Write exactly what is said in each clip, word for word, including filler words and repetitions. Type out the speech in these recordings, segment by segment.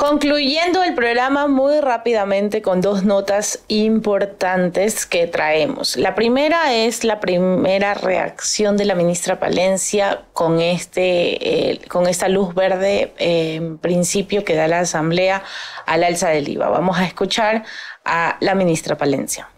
Concluyendo el programa muy rápidamente con dos notas importantes que traemos. La primera es la primera reacción de la ministra Palencia con, este, eh, con esta luz verde eh, en principio que da la Asamblea al alza del I V A. Vamos a escuchar a la ministra Palencia.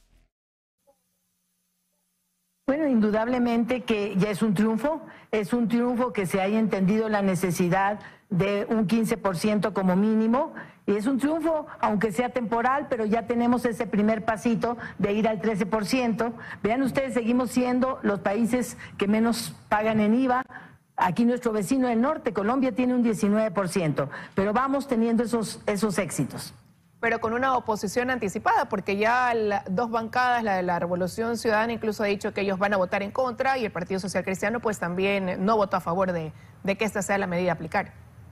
Bueno, indudablemente que ya es un triunfo, es un triunfo que se haya entendido la necesidad de un quince por ciento como mínimo, y es un triunfo, aunque sea temporal, pero ya tenemos ese primer pasito de ir al trece por ciento. Vean ustedes, seguimos siendo los países que menos pagan en I V A. Aquí nuestro vecino del norte, Colombia, tiene un diecinueve por ciento, pero vamos teniendo esos, esos éxitos. Pero con una oposición anticipada, porque ya la, dos bancadas, la de la Revolución Ciudadana incluso ha dicho que ellos van a votar en contra, y el Partido Social Cristiano pues también no votó a favor de, de que esta sea la medida a aplicar.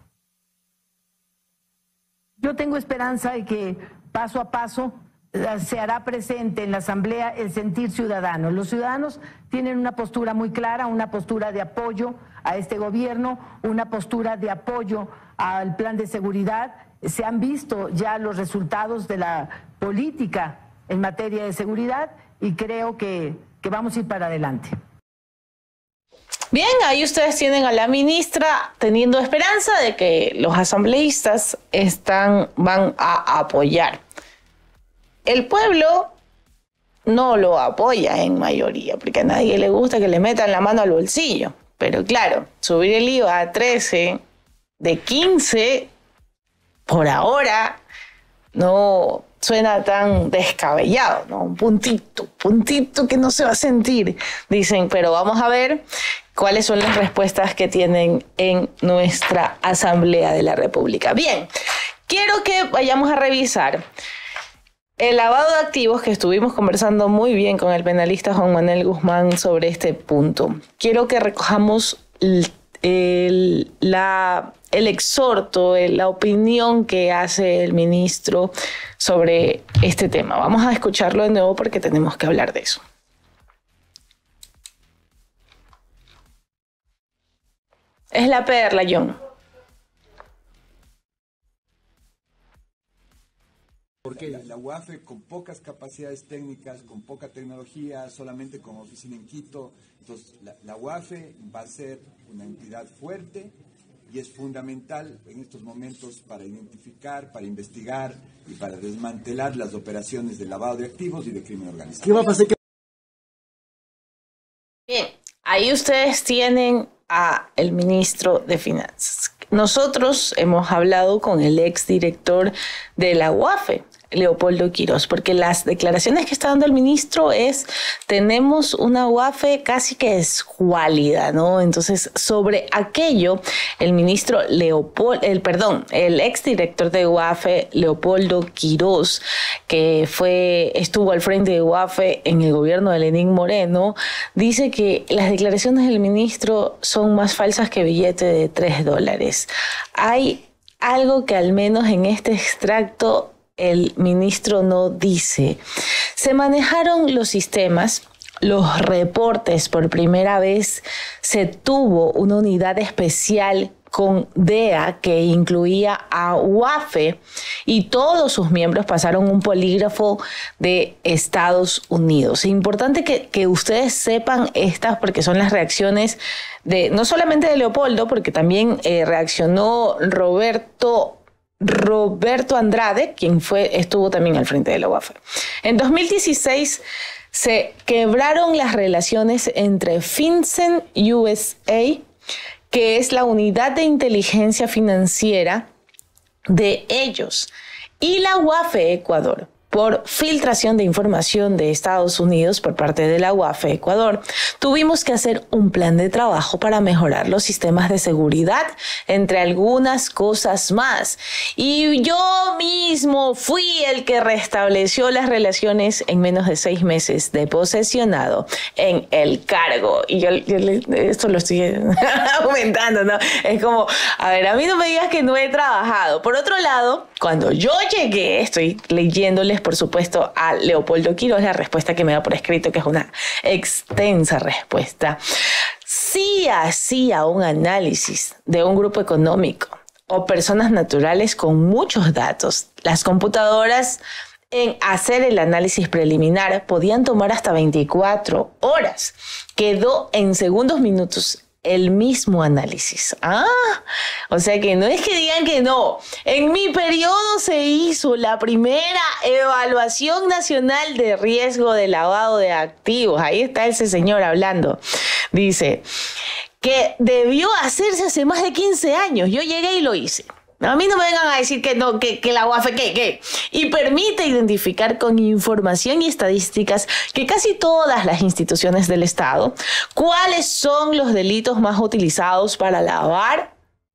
Yo tengo esperanza de que paso a paso se hará presente en la Asamblea el sentir ciudadano. Los ciudadanos tienen una postura muy clara, una postura de apoyo a este gobierno, una postura de apoyo al plan de seguridad. Se han visto ya los resultados de la política en materia de seguridad y creo que, que vamos a ir para adelante. Bien, ahí ustedes tienen a la ministra teniendo esperanza de que los asambleístas están, van a apoyar. El pueblo no lo apoya en mayoría, porque a nadie le gusta que le metan la mano al bolsillo. Pero claro, subir el I V A a trece, de quince, por ahora no suena tan descabellado, ¿no? Un puntito, puntito que no se va a sentir, dicen, pero vamos a ver cuáles son las respuestas que tienen en nuestra Asamblea de la República. Bien, quiero que vayamos a revisar el lavado de activos, que estuvimos conversando muy bien con el penalista Juan Manuel Guzmán sobre este punto. Quiero que recojamos el, el, la, el exhorto, la opinión que hace el ministro sobre este tema. Vamos a escucharlo de nuevo porque tenemos que hablar de eso. Es la perla, John. Porque la U A F E, con pocas capacidades técnicas, con poca tecnología, solamente con oficina en Quito, entonces la, la U A F E va a ser una entidad fuerte y es fundamental en estos momentos para identificar, para investigar y para desmantelar las operaciones de lavado de activos y de crimen organizado. ¿Qué va a pasar? Bien, ahí ustedes tienen a el ministro de Finanzas. Nosotros hemos hablado con el exdirector de la U A F E, Leopoldo Quirós, porque las declaraciones que está dando el ministro es, tenemos una U A F E casi que escuálida, ¿no? Entonces, sobre aquello, el ministro Leopoldo, el, perdón, el exdirector de U A F E, Leopoldo Quirós, que fue, estuvo al frente de U A F E en el gobierno de Lenín Moreno, dice que las declaraciones del ministro son más falsas que billete de tres dólares. Hay algo que al menos en este extracto el ministro no dice. Se manejaron los sistemas, los reportes. Por primera vez se tuvo una unidad especial con D E A que incluía a U A F E y todos sus miembros pasaron un polígrafo de Estados Unidos. Es importante que, que ustedes sepan estas porque son las reacciones de no solamente de Leopoldo, porque también eh, reaccionó Roberto Roberto Andrade, quien fue, estuvo también al frente de la U A F E. En dos mil dieciséis se quebraron las relaciones entre FinCEN U S A, que es la unidad de inteligencia financiera de ellos, y la U A F E Ecuador, por filtración de información de Estados Unidos por parte de la U A F E Ecuador. Tuvimos que hacer un plan de trabajo para mejorar los sistemas de seguridad, entre algunas cosas más. Y yo mismo fui el que restableció las relaciones en menos de seis meses de posesionado en el cargo. Y yo, yo esto lo estoy aumentando, ¿no? Es como, a ver, a mí no me digas que no he trabajado. Por otro lado, cuando yo llegué, estoy leyéndoles por supuesto a Leopoldo Quirós la respuesta que me da por escrito, que es una extensa respuesta. Sí hacía un análisis de un grupo económico o personas naturales con muchos datos. Las computadoras en hacer el análisis preliminar podían tomar hasta veinticuatro horas. Quedó en segundos minutos el mismo análisis. Ah, o sea que no es que digan que no. En mi periodo se hizo la primera evaluación nacional de riesgo de lavado de activos. Ahí está ese señor hablando. Dice que debió hacerse hace más de quince años. Yo llegué y lo hice. A mí no me vengan a decir que no, que, que la U A F, ¿qué? ¿Qué? Y permite identificar con información y estadísticas que casi todas las instituciones del Estado, cuáles son los delitos más utilizados para lavar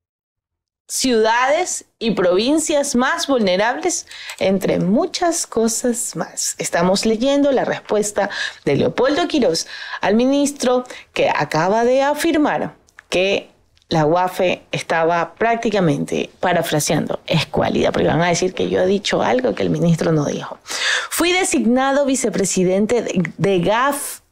ciudades y provincias más vulnerables, entre muchas cosas más. Estamos leyendo la respuesta de Leopoldo Quirós al ministro, que acaba de afirmar que la U A F estaba prácticamente parafraseando escuálida, porque van a decir que yo he dicho algo que el ministro no dijo. Fui designado vicepresidente de, de GAF,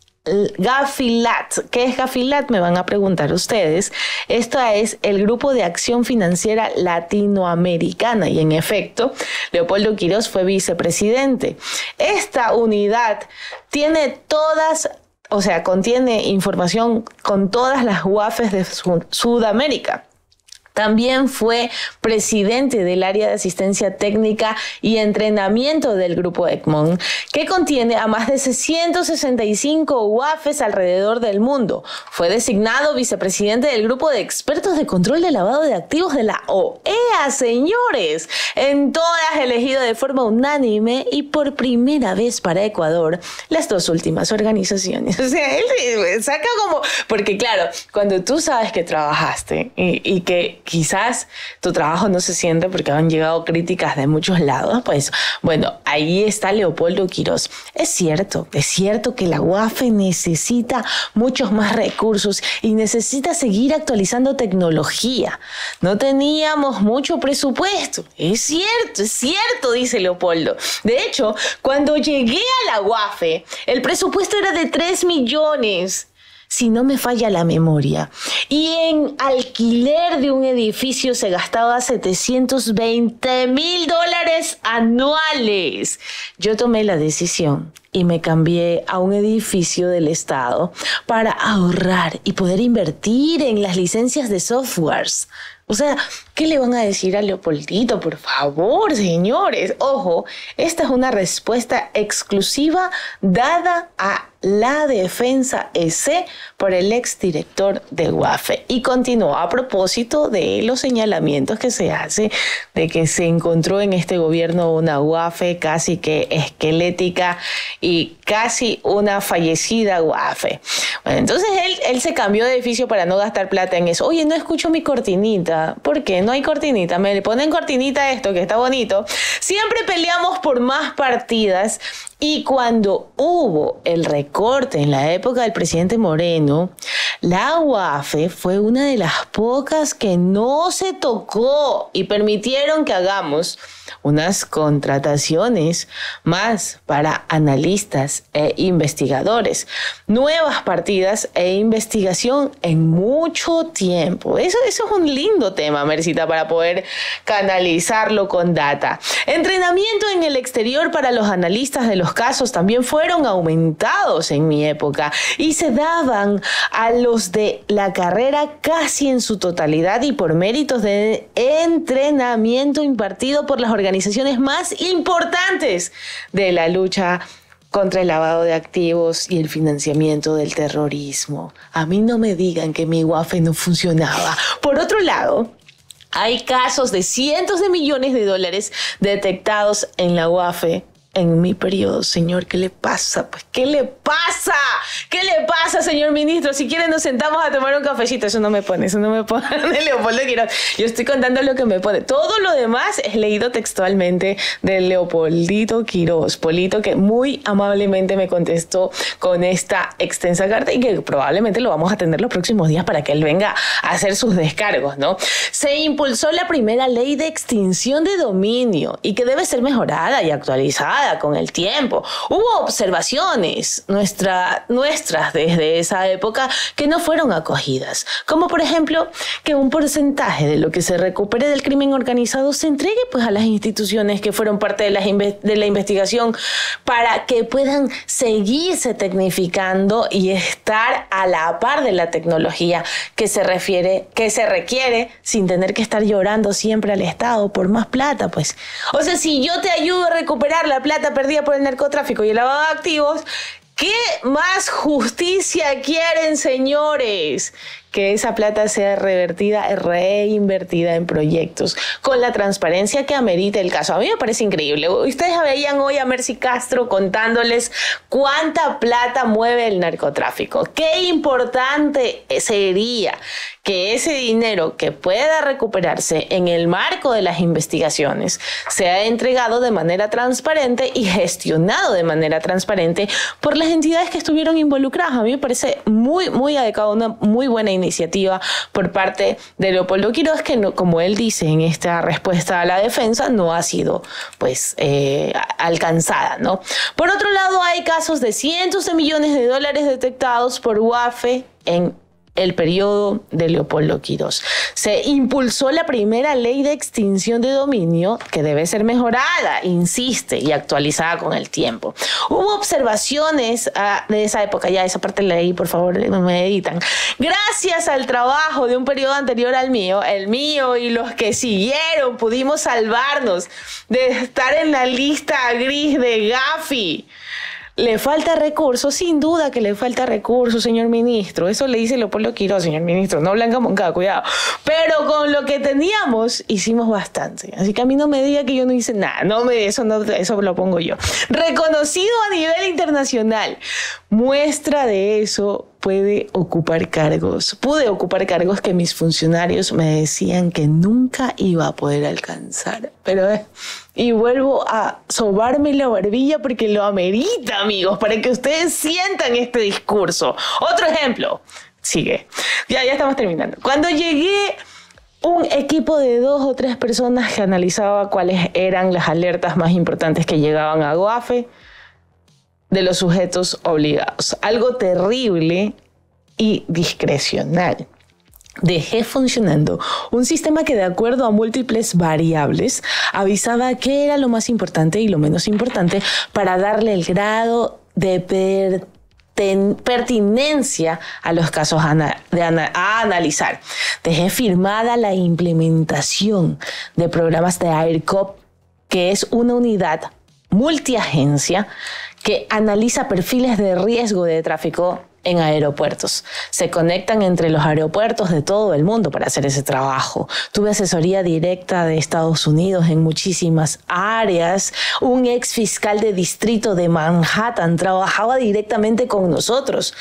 Gafilat. ¿Qué es Gafilat? Me van a preguntar ustedes. Esto es el Grupo de Acción Financiera Latinoamericana y en efecto, Leopoldo Quirós fue vicepresidente. Esta unidad tiene todas... O sea, contiene información con todas las U A Fs de Sudamérica. También fue presidente del área de asistencia técnica y entrenamiento del Grupo Egmont, que contiene a más de ciento sesenta y cinco U A Fs alrededor del mundo. Fue designado vicepresidente del Grupo de Expertos de Control de Lavado de Activos de la O E A, señores. En todas elegido de forma unánime y por primera vez para Ecuador, las dos últimas organizaciones. O sea, él saca como... Porque claro, cuando tú sabes que trabajaste y, y que quizás tu trabajo no se siente porque han llegado críticas de muchos lados, pues bueno, ahí está Leopoldo Quirós. Es cierto, es cierto que la U A F necesita muchos más recursos y necesita seguir actualizando tecnología. No teníamos mucho presupuesto. Es cierto, es cierto, dice Leopoldo. De hecho, cuando llegué a la U A F, el presupuesto era de tres millones. Si no me falla la memoria. Y en alquiler de un edificio se gastaba setecientos veinte mil dólares anuales. Yo tomé la decisión y me cambié a un edificio del Estado para ahorrar y poder invertir en las licencias de softwares. O sea, ¿qué le van a decir a Leopoldito? Por favor, señores. Ojo, esta es una respuesta exclusiva dada a la defensa E C por el exdirector de U A F. Y continuó a propósito de los señalamientos que se hace de que se encontró en este gobierno una U A F casi que esquelética y casi una fallecida U A F. Bueno, entonces él, él se cambió de edificio para no gastar plata en eso. Oye, no escucho mi cortinita. ¿Por qué? No hay cortinita. Me le ponen cortinita esto, que está bonito. Siempre peleamos por más partidas. Y cuando hubo el recorte en la época del presidente Moreno, la U A F fue una de las pocas que no se tocó y permitieron que hagamos unas contrataciones más para analistas e investigadores, nuevas partidas e investigación en mucho tiempo. Eso, eso es un lindo tema, Mercita, para poder canalizarlo con data. Entrenamiento en el exterior para los analistas de los casos también fueron aumentados en mi época y se daban a los de la carrera casi en su totalidad y por méritos de entrenamiento impartido por las organizaciones más importantes de la lucha contra el lavado de activos y el financiamiento del terrorismo. A mí no me digan que mi U A F no funcionaba. Por otro lado, hay casos de cientos de millones de dólares detectados en la U A F en mi periodo. Señor, ¿qué le pasa? Pues, ¿qué le pasa? ¿Qué le pasa, señor ministro? Si quiere nos sentamos a tomar un cafecito. Eso no me pone, eso no me pone Leopoldo Quirós. Yo estoy contando lo que me pone. Todo lo demás es leído textualmente de Leopoldito Quirós, Polito, que muy amablemente me contestó con esta extensa carta y que probablemente lo vamos a atender los próximos días para que él venga a hacer sus descargos, ¿no? Se impulsó la primera ley de extinción de dominio y que debe ser mejorada y actualizada cansada con el tiempo. Hubo observaciones nuestra, nuestras desde esa época que no fueron acogidas, como por ejemplo que un porcentaje de lo que se recupere del crimen organizado se entregue pues a las instituciones que fueron parte de, las de la investigación para que puedan seguirse tecnificando y estar a la par de la tecnología que se refiere, que se requiere sin tener que estar llorando siempre al Estado por más plata, pues. O sea, si yo te ayudo a recuperar la plata perdida por el narcotráfico y el lavado de activos, ¿qué más justicia quieren, señores? Que esa plata sea revertida, reinvertida en proyectos con la transparencia que amerita el caso. A mí me parece increíble. Ustedes veían hoy a Mercy Castro contándoles cuánta plata mueve el narcotráfico. Qué importante sería que ese dinero que pueda recuperarse en el marco de las investigaciones sea entregado de manera transparente y gestionado de manera transparente por las entidades que estuvieron involucradas. A mí me parece muy, muy adecuado, una muy buena iniciativa por parte de Leopoldo Quiroz, que no, como él dice en esta respuesta a la defensa, no ha sido pues eh, alcanzada, ¿no? Por otro lado, hay casos de cientos de millones de dólares detectados por UAFE en el periodo de Leopoldo Quiroz. Se impulsó la primera ley de extinción de dominio, que debe ser mejorada, insiste, y actualizada con el tiempo. Hubo observaciones ah, de esa época, ya esa parte la leí, por favor, me editan. Gracias al trabajo de un periodo anterior al mío, el mío y los que siguieron, pudimos salvarnos de estar en la lista gris de Gafi. ¿Le falta recursos? Sin duda que le falta recursos, señor ministro. Eso le dice Leopoldo Quiroz, señor ministro, no Blanca Moncada, cuidado. Pero con lo que teníamos, hicimos bastante. Así que a mí no me diga que yo no hice nada. No me, eso, no, eso lo pongo yo. Reconocido a nivel internacional. Muestra de eso, puede ocupar cargos. Pude ocupar cargos que mis funcionarios me decían que nunca iba a poder alcanzar. Pero eh, y vuelvo a sobarme la barbilla porque lo amerita, amigos, para que ustedes sientan este discurso. Otro ejemplo. Sigue. Ya, ya estamos terminando. Cuando llegué, un equipo de dos o tres personas que analizaba cuáles eran las alertas más importantes que llegaban a UAFE de los sujetos obligados. Algo terrible y discrecional. Dejé funcionando un sistema que, de acuerdo a múltiples variables, avisaba qué era lo más importante y lo menos importante para darle el grado de perten- pertinencia a los casos ana- de ana- a analizar. Dejé firmada la implementación de programas de AIRCOP, que es una unidad multiagencia que analiza perfiles de riesgo de tráfico en aeropuertos. Se conectan entre los aeropuertos de todo el mundo para hacer ese trabajo. Tuve asesoría directa de Estados Unidos en muchísimas áreas. Un ex fiscal de distrito de Manhattan trabajaba directamente con nosotros.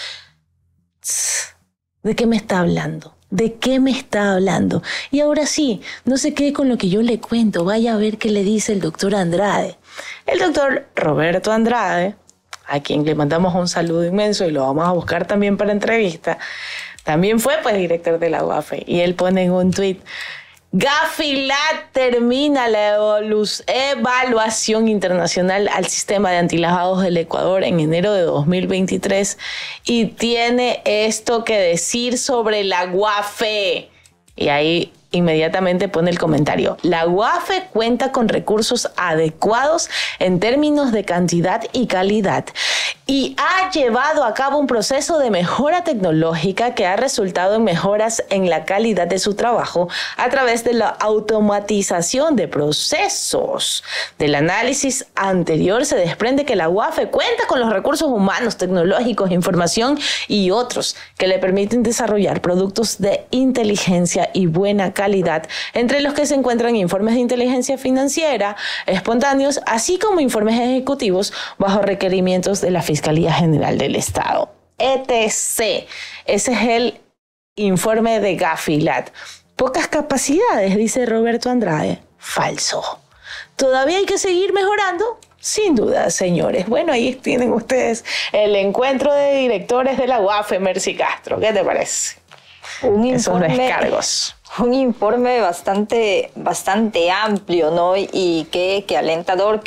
¿De qué me está hablando? ¿De qué me está hablando? Y ahora sí, no se quede con lo que yo le cuento. Vaya a ver qué le dice el doctor Andrade. El doctor Roberto Andrade, a quien le mandamos un saludo inmenso y lo vamos a buscar también para entrevista, también fue pues director de la UAFE. Y él pone en un tuit: Gafilat termina la evaluación internacional al sistema de antilavados del Ecuador en enero de dos mil veintitrés y tiene esto que decir sobre la UAFE. Y ahí inmediatamente pone el comentario: la UAFE cuenta con recursos adecuados en términos de cantidad y calidad y ha llevado a cabo un proceso de mejora tecnológica que ha resultado en mejoras en la calidad de su trabajo a través de la automatización de procesos. Del análisis anterior se desprende que la UAFE cuenta con los recursos humanos, tecnológicos, información y otros que le permiten desarrollar productos de inteligencia y buena calidad, entre los que se encuentran informes de inteligencia financiera espontáneos, así como informes ejecutivos bajo requerimientos de la Fiscalía General del Estado, etcétera. Ese es el informe de Gafilat. Pocas capacidades, dice Roberto Andrade. Falso. ¿Todavía hay que seguir mejorando? Sin duda, señores. Bueno, ahí tienen ustedes el encuentro de directores de la UAFE, Mercy Castro. ¿Qué te parece? Un Esos informe, descargos. Un informe bastante, bastante amplio, ¿no? Y, y qué, qué alentador que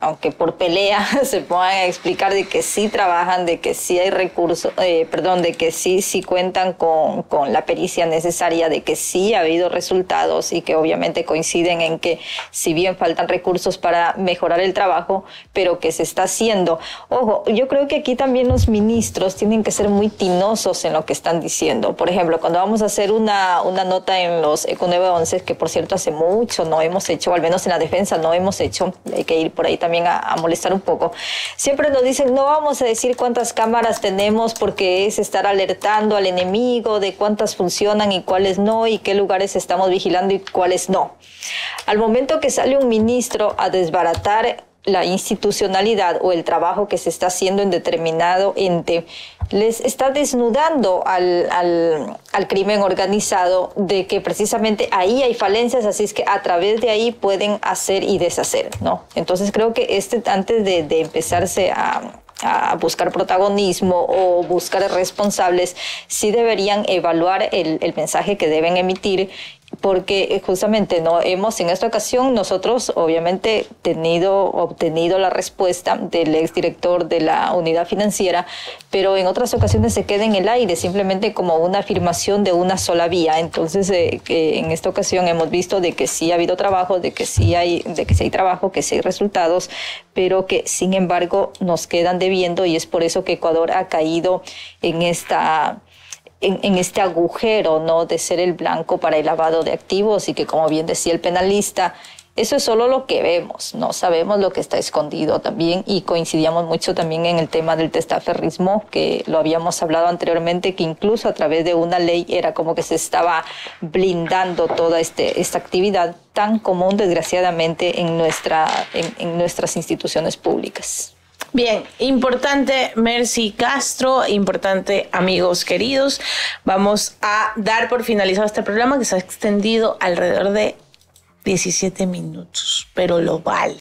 aunque por pelea, se pongan a explicar de que sí trabajan, de que sí hay recursos, eh, perdón, de que sí, sí cuentan con, con la pericia necesaria, de que sí ha habido resultados y que obviamente coinciden en que si bien faltan recursos para mejorar el trabajo, pero que se está haciendo. Ojo, yo creo que aquí también los ministros tienen que ser muy tinosos en lo que están diciendo. Por ejemplo, cuando vamos a hacer una, una nota en los Eco nueve once, que por cierto hace mucho no hemos hecho, o al menos en la defensa no hemos hecho, hay que ir por ahí también a, a molestar un poco, siempre nos dicen no vamos a decir cuántas cámaras tenemos porque es estar alertando al enemigo de cuántas funcionan y cuáles no, y qué lugares estamos vigilando y cuáles no. Al momento que sale un ministro a desbaratar la institucionalidad o el trabajo que se está haciendo en determinado ente, les está desnudando al, al, al crimen organizado de que precisamente ahí hay falencias, así es que a través de ahí pueden hacer y deshacer, ¿no? Entonces creo que este, antes de, de empezarse a... a buscar protagonismo o buscar responsables, sí deberían evaluar el, el mensaje que deben emitir, porque justamente no hemos en esta ocasión nosotros obviamente tenido obtenido la respuesta del exdirector de la unidad financiera, pero en otras ocasiones se queda en el aire simplemente como una afirmación de una sola vía. Entonces eh, que en esta ocasión hemos visto de que sí ha habido trabajo, de que sí hay de que sí hay trabajo, que sí hay resultados, pero que sin embargo nos quedan debiendo, y es por eso que Ecuador ha caído en esta En, en este agujero, ¿no?, de ser el blanco para el lavado de activos, y que, como bien decía el penalista, eso es solo lo que vemos, no sabemos lo que está escondido también, y coincidíamos mucho también en el tema del testaferrismo, que lo habíamos hablado anteriormente, que incluso a través de una ley era como que se estaba blindando toda este, esta actividad tan común, desgraciadamente, en, nuestra, en, en nuestras instituciones públicas. Bien, importante Mercy Castro, importante amigos queridos. Vamos a dar por finalizado este programa que se ha extendido alrededor de diecisiete minutos, pero lo vale.